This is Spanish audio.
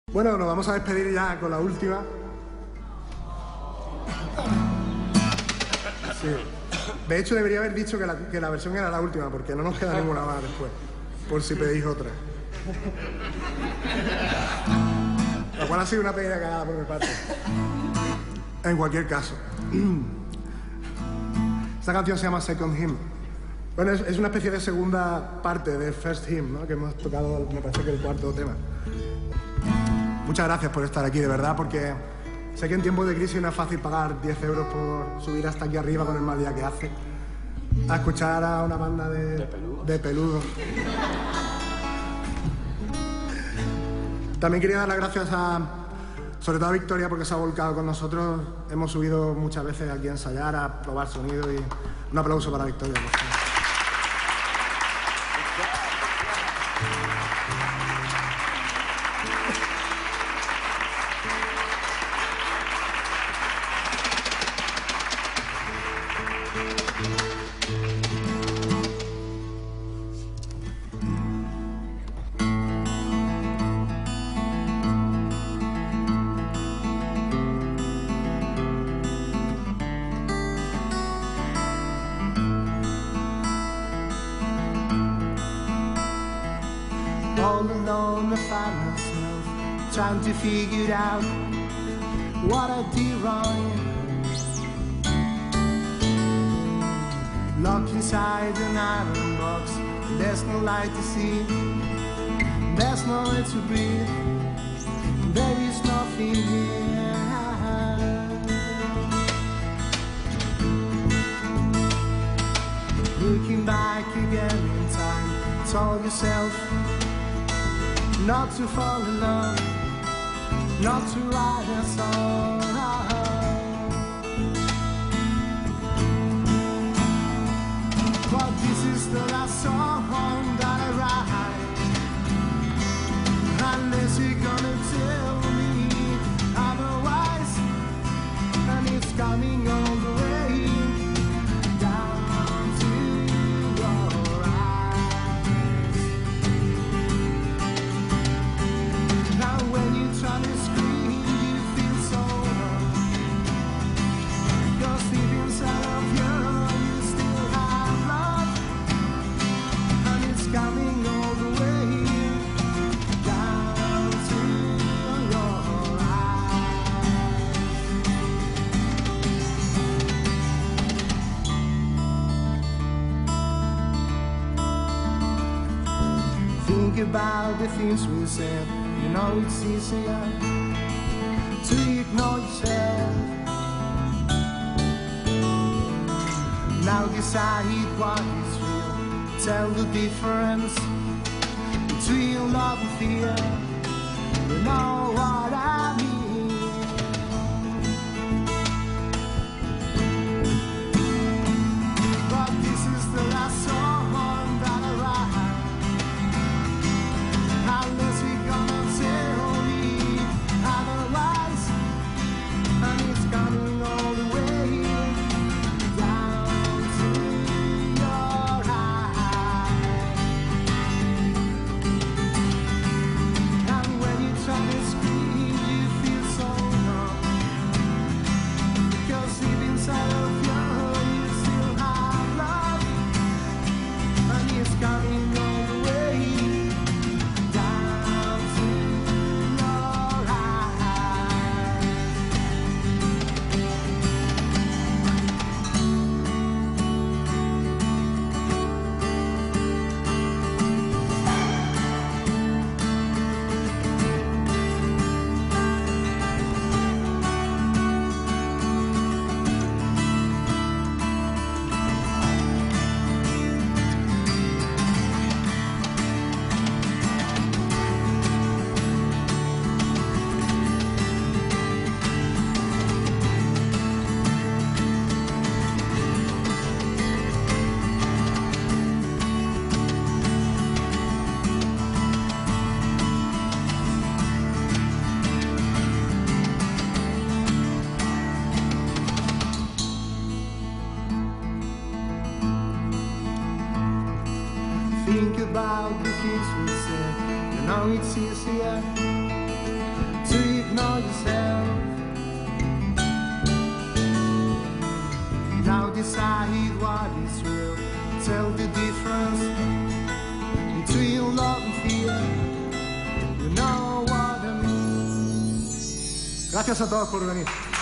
Bueno, nos vamos a despedir ya con la última. Sí. De hecho, debería haber dicho que la versión era la última, porque no nos queda ninguna más después, por si pedís otra. Lo cual ha sido una pequeña cagada por mi parte. En cualquier caso. Esta canción se llama Second Hymn. Bueno, es una especie de segunda parte de First Hymn, ¿no? Que hemos tocado, me parece que el cuarto tema. Muchas gracias por estar aquí, de verdad, porque sé que en tiempos de crisis no es fácil pagar 10 euros por subir hasta aquí arriba con el mal día que hace a escuchar a una banda de peludos. También quería dar las gracias sobre todo a Victoria, porque se ha volcado con nosotros. Hemos subido muchas veces aquí a ensayar, a probar sonido, y un aplauso para Victoria, por favor. All alone I find myself trying to figure out what I did wrong. Locked inside an iron box, there's no light to see, there's no air to breathe, there is nothing here. Looking back again in time, told yourself not to fall in love, not to write a song. But this is the last song that I write, unless you're gonna tell me otherwise, and it's coming all the way down to your eyes. Now when you try to scream, you feel so wrong, 'cause deep inside of you, you still have love, and it's coming all the way down to your eyes. Think about the things we said, you know it's easier to ignore yourself. Now decide what is real, tell the difference between love and fear. You know what I mean. But this is the last song that I write, unless you're gonna tell me otherwise, and it's coming all the way down to your eyes. And when you try to scream, you feel so numb, because deep inside of you, you still have love, and it's coming all the way down to your eyes. Think about the things we said, you know it's easier tell the difference between love and fear. You know what I mean. Gracias a todos por venir.